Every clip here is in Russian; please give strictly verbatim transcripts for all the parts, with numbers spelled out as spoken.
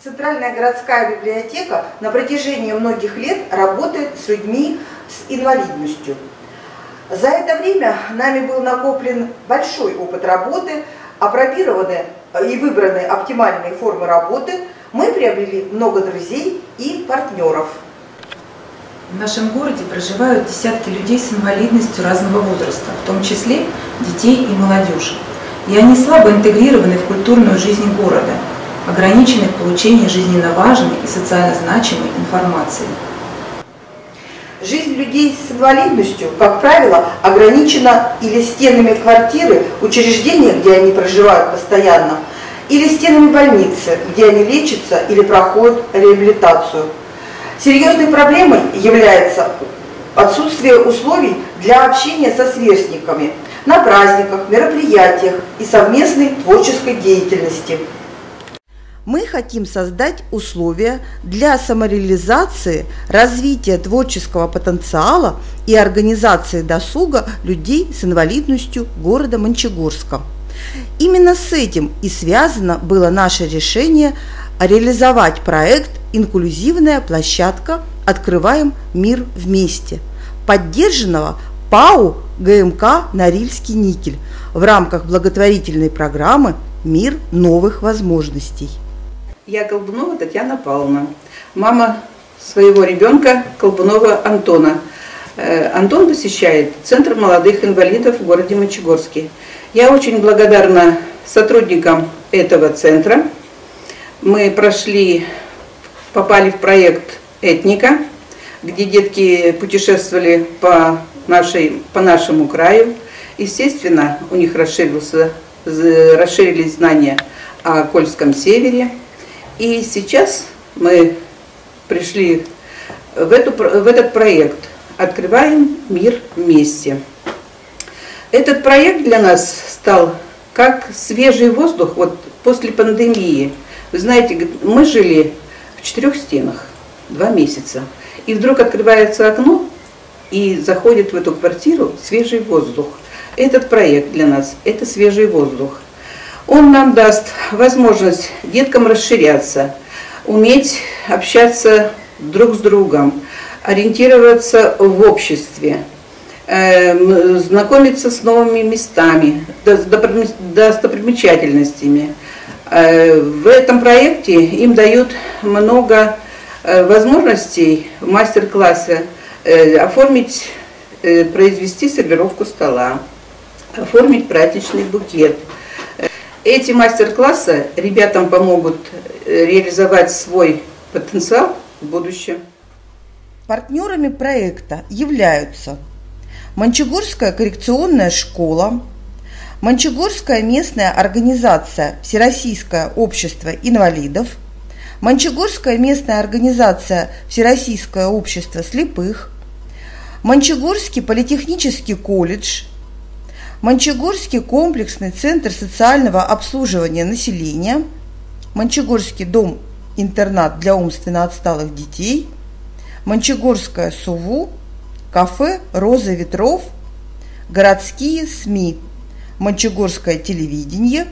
Центральная городская библиотека на протяжении многих лет работает с людьми с инвалидностью. За это время нами был накоплен большой опыт работы, опробированы и выбраны оптимальные формы работы, мы приобрели много друзей и партнеров. В нашем городе проживают десятки людей с инвалидностью разного возраста, в том числе детей и молодежи. И они слабо интегрированы в культурную жизнь города, ограничены в получении жизненно важной и социально значимой информации. Жизнь людей с инвалидностью, как правило, ограничена или стенами квартиры, учреждения, где они проживают постоянно, или стенами больницы, где они лечатся или проходят реабилитацию. Серьезной проблемой является отсутствие условий для общения со сверстниками на праздниках, мероприятиях и совместной творческой деятельности. Мы хотим создать условия для самореализации, развития творческого потенциала и организации досуга людей с инвалидностью города Мончегорска. Именно с этим и связано было наше решение реализовать проект «Инклюзивная площадка. Открываем мир вместе», поддержанного ПАО ГМК «Норильский никель» в рамках благотворительной программы «Мир новых возможностей». Я Колбунова Татьяна Павловна, мама своего ребенка Колбунова Антона. Антон посещает Центр молодых инвалидов в городе Мончегорске. Я очень благодарна сотрудникам этого центра. Мы прошли, попали в проект «Этника», где детки путешествовали по, нашей, по нашему краю. Естественно, у них расширился, расширились знания о Кольском севере. И сейчас мы пришли в, эту, в этот проект «Открываем мир вместе». Этот проект для нас стал как свежий воздух вот после пандемии. Вы знаете, мы жили в четырех стенах два месяца, и вдруг открывается окно, и заходит в эту квартиру свежий воздух. Этот проект для нас – это свежий воздух. Он нам даст возможность деткам расширяться, уметь общаться друг с другом, ориентироваться в обществе, э, знакомиться с новыми местами, достопримечательностями. Э, в этом проекте им дают много э, возможностей в мастер-классе э, оформить, э, произвести сервировку стола, оформить праздничный букет. Эти мастер-классы ребятам помогут реализовать свой потенциал в будущем. Партнерами проекта являются Мончегорская коррекционная школа, Мончегорская местная организация Всероссийское общество инвалидов, Мончегорская местная организация Всероссийское общество слепых, Мончегорский политехнический колледж, Мончегорский комплексный центр социального обслуживания населения, Мончегорский дом-интернат для умственно отсталых детей, Мончегорская СУВУ, кафе «Роза ветров», городские СМИ, Мончегорское телевидение,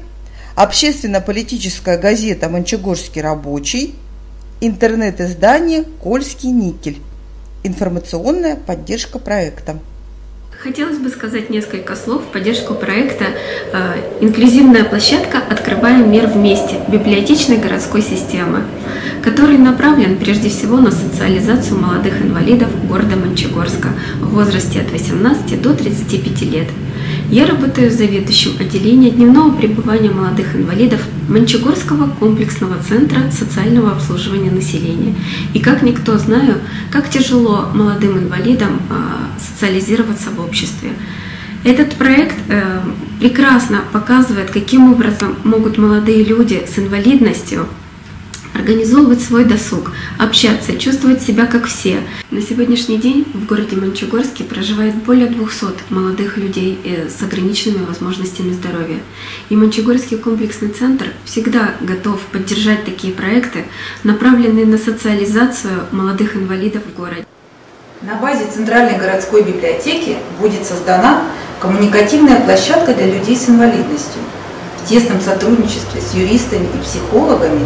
общественно-политическая газета «Мончегорский рабочий», интернет-издание «Кольский никель», информационная поддержка проекта. Хотелось бы сказать несколько слов в поддержку проекта «Инклюзивная площадка. Открываем мир вместе» библиотечной городской системы, который направлен прежде всего на социализацию молодых инвалидов города Мончегорска в возрасте от восемнадцати до тридцати пяти лет. Я работаю заведующим отделения дневного пребывания молодых инвалидов Мончегорского комплексного центра социального обслуживания населения. И как никто знаю, как тяжело молодым инвалидам социализироваться в обществе. Этот проект прекрасно показывает, каким образом могут молодые люди с инвалидностью организовывать свой досуг, общаться, чувствовать себя как все. На сегодняшний день в городе Мончегорске проживает более двухсот молодых людей с ограниченными возможностями здоровья. И Мончегорский комплексный центр всегда готов поддержать такие проекты, направленные на социализацию молодых инвалидов в городе. На базе Центральной городской библиотеки будет создана коммуникативная площадка для людей с инвалидностью. В тесном сотрудничестве с юристами и психологами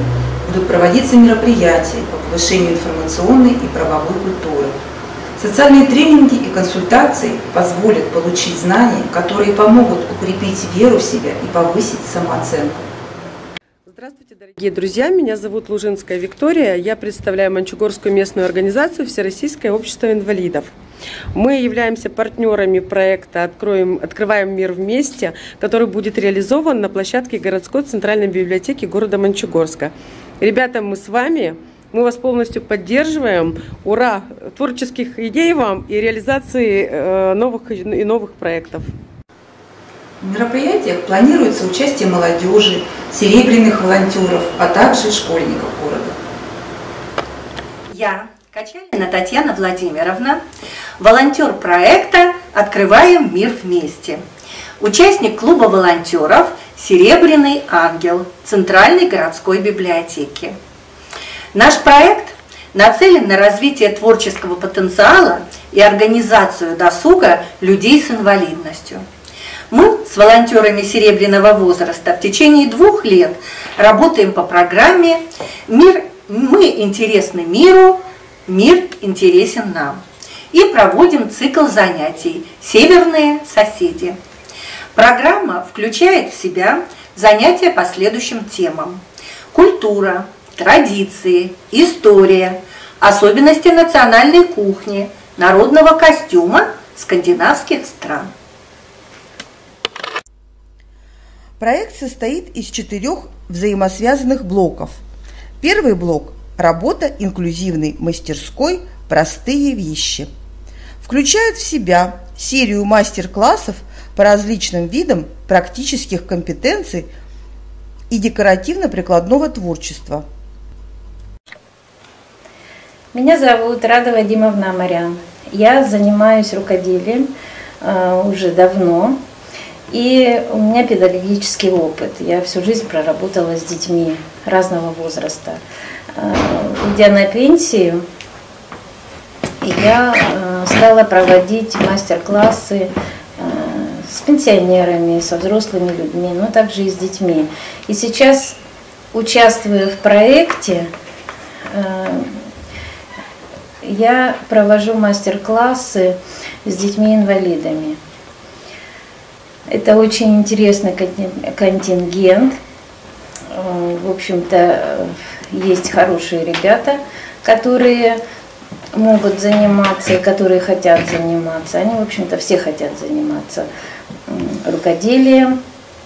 будут проводиться мероприятия по повышению информационной и правовой культуры. Социальные тренинги и консультации позволят получить знания, которые помогут укрепить веру в себя и повысить самооценку. Здравствуйте, дорогие друзья! Меня зовут Лужинская Виктория. Я представляю Мончегорскую местную организацию Всероссийское общество инвалидов. Мы являемся партнерами проекта «Откроем, «Открываем мир вместе», который будет реализован на площадке городской центральной библиотеки города Мончегорска. Ребята, мы с вами, мы вас полностью поддерживаем. Ура! Творческих идей вам и реализации новых и новых проектов. В мероприятиях планируется участие молодежи, серебряных волонтеров, а также школьников города. Я, Качалина Татьяна Владимировна, волонтер проекта «Открываем мир вместе», участник клуба волонтеров «Серебряный ангел» Центральной городской библиотеки. Наш проект нацелен на развитие творческого потенциала и организацию досуга людей с инвалидностью. Мы с волонтерами серебряного возраста в течение двух лет работаем по программе «Мир, мы интересны миру, мир интересен нам» и проводим цикл занятий «Северные соседи». Программа включает в себя занятия по следующим темам: культура, традиции, история, особенности национальной кухни, народного костюма скандинавских стран. Проект состоит из четырех взаимосвязанных блоков. Первый блок – работа инклюзивной мастерской «Простые вещи». Включает в себя серию мастер-классов по различным видам практических компетенций и декоративно-прикладного творчества. Меня зовут Рада Вадимовна Амарян. Я занимаюсь рукоделием э, уже давно. И у меня педагогический опыт. Я всю жизнь проработала с детьми разного возраста. Уйдя на пенсию, я стала проводить мастер-классы с пенсионерами, со взрослыми людьми, но также и с детьми. И сейчас, участвуя в проекте, я провожу мастер-классы с детьми-инвалидами. Это очень интересный контингент. В общем-то, есть хорошие ребята, которые могут заниматься и которые хотят заниматься. Они, в общем-то, все хотят заниматься рукоделием.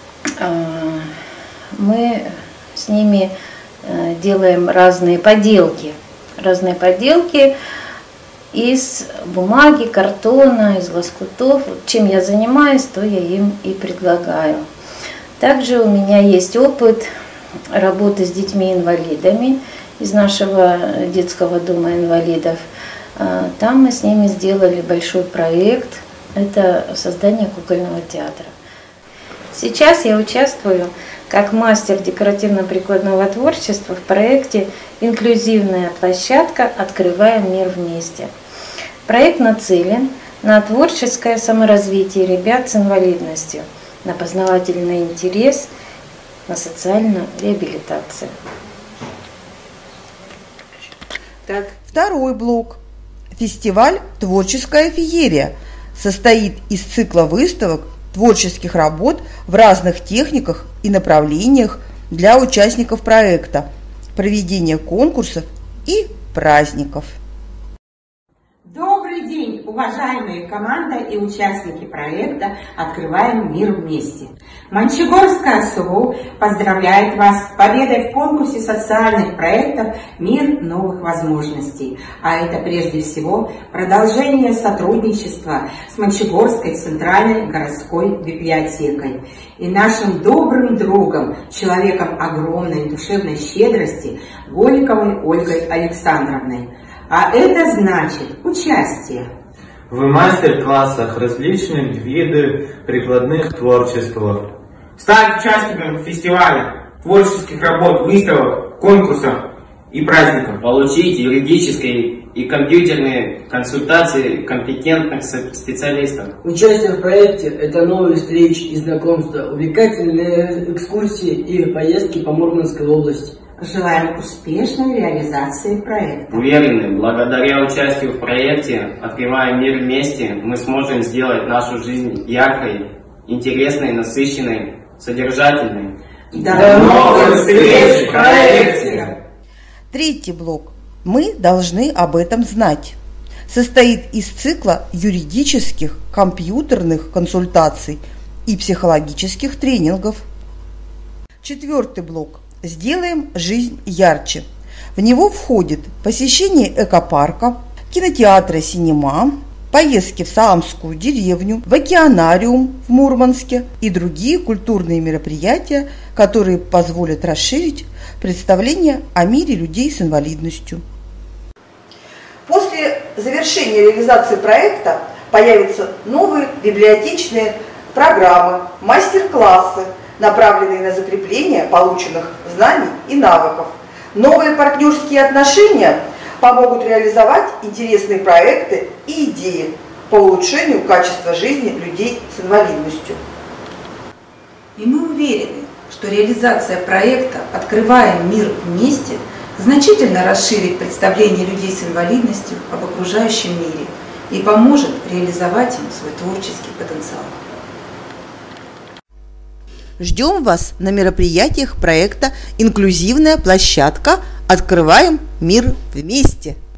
Мы с ними делаем разные поделки. Разные поделки из бумаги, картона, из лоскутов. Чем я занимаюсь, то я им и предлагаю. Также у меня есть опыт работы с детьми-инвалидами из нашего детского дома инвалидов. Там мы с ними сделали большой проект. Это создание кукольного театра. Сейчас я участвую как мастер декоративно-прикладного творчества в проекте «Инклюзивная площадка. Открываем мир вместе». Проект нацелен на творческое саморазвитие ребят с инвалидностью, на познавательный интерес, на социальную реабилитацию. Так. Второй блок. Фестиваль «Творческая феерия» состоит из цикла выставок творческих работ в разных техниках и направлениях для участников проекта, проведения конкурсов и праздников. Добрый день, уважаемые команда и участники проекта «Открываем мир вместе». Мончегорская СУ поздравляет вас с победой в конкурсе социальных проектов «Мир новых возможностей». А это прежде всего продолжение сотрудничества с Мончегорской центральной городской библиотекой и нашим добрым другом, человеком огромной душевной щедрости, Голиковой Ольгой Александровной. А это значит участие в мастер-классах различных видов прикладных творчеств. Стать участником фестиваля, творческих работ, выставок, конкурсов и праздников. Получить юридические и компьютерные консультации компетентных специалистов. Участие в проекте – это новые встречи и знакомства, увлекательные экскурсии и поездки по Мурманской области. Желаем успешной реализации проекта. Уверены, благодаря участию в проекте «Открываем мир вместе» мы сможем сделать нашу жизнь яркой, интересной, насыщенной, содержательной. До новых встреч в проекте! Третий блок. Мы должны об этом знать. Состоит из цикла юридических, компьютерных консультаций и психологических тренингов. Четвертый блок. Сделаем жизнь ярче. В него входит посещение экопарка, кинотеатра «Синема», поездки в Саамскую деревню, в океанариум в Мурманске и другие культурные мероприятия, которые позволят расширить представление о мире людей с инвалидностью. После завершения реализации проекта появятся новые библиотечные программы, мастер-классы, направленные на закрепление полученных знаний и навыков. Новые партнерские отношения помогут реализовать интересные проекты и идеи по улучшению качества жизни людей с инвалидностью. И мы уверены, что реализация проекта «Открываем мир вместе» значительно расширит представление людей с инвалидностью об окружающем мире и поможет реализовать им свой творческий потенциал. Ждем вас на мероприятиях проекта «Инклюзивная площадка. Открываем мир вместе».